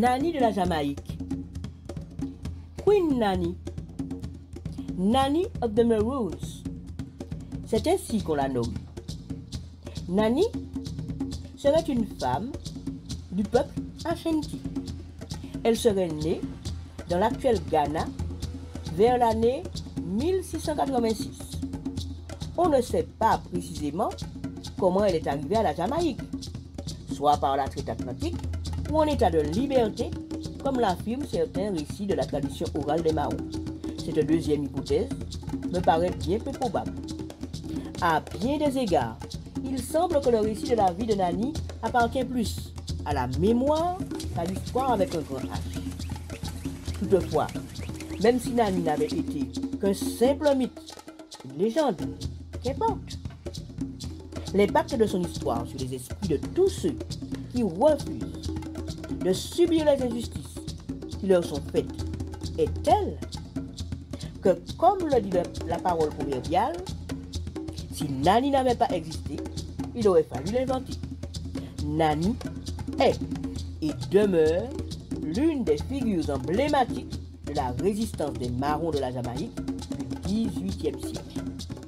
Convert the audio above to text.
Nanny de la Jamaïque. Queen Nanny. Nanny of the Maroons. C'est ainsi qu'on la nomme. Nanny serait une femme du peuple Ashanti. Elle serait née dans l'actuel Ghana vers l'année 1686. On ne sait pas précisément comment elle est arrivée à la Jamaïque, soit par la traite atlantique ou en état de liberté, comme l'affirment certains récits de la tradition orale des Marrons. Cette deuxième hypothèse me paraît bien peu probable. À bien des égards, il semble que le récit de la vie de Nanny appartient plus à la mémoire qu'à l'histoire avec un grand H. Toutefois, même si Nanny n'avait été qu'un simple mythe, une légende, qu'importe, l'impact de son histoire sur les esprits de tous ceux qui refusent de subir les injustices qui leur sont faites est tel que, comme le dit la parole proverbiale, si Nanny n'avait pas existé, il aurait fallu l'inventer. Nanny est et demeure l'une des figures emblématiques de la résistance des Marrons de la Jamaïque du XVIIIe siècle.